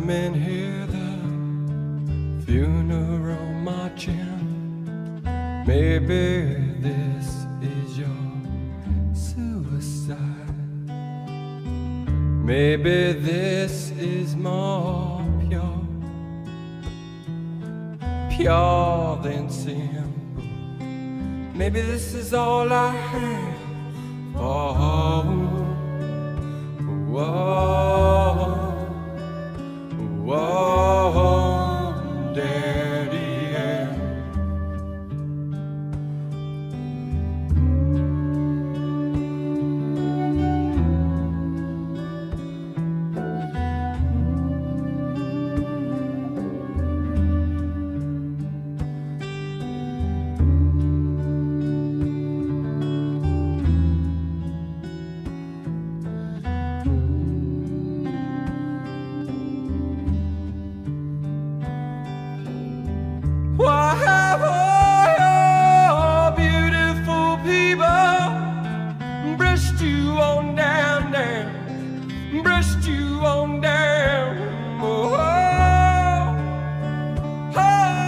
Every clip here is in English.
men hear the funeral marching. Maybe this is your suicide. Maybe this is more pure than simple. Maybe this is all I have. Oh, whoa, whoa, Daddy, yeah. Why have all your beautiful people brushed you on down, brushed you on down? Oh, oh,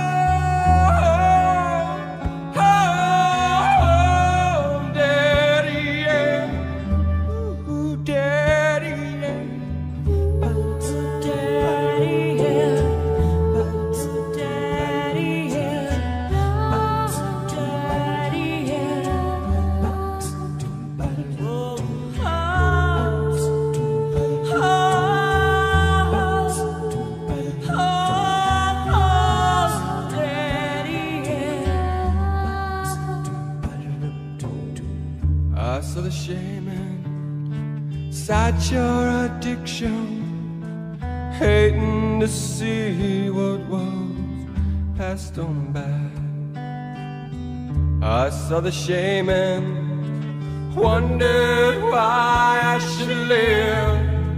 oh, oh, Daddy, yeah. Ooh, Daddy, yeah. Daddy, yeah. I saw the shame inside your addiction, hating to see what was passed on by. I saw the shame and wondered why I should live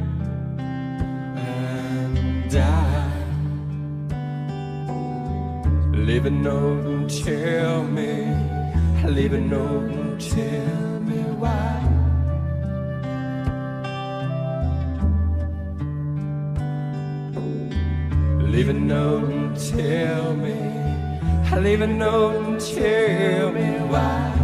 and die. Leave a note and tell me, leave a note and tell me why. Leave a note and tell me, leave a note and tell me why.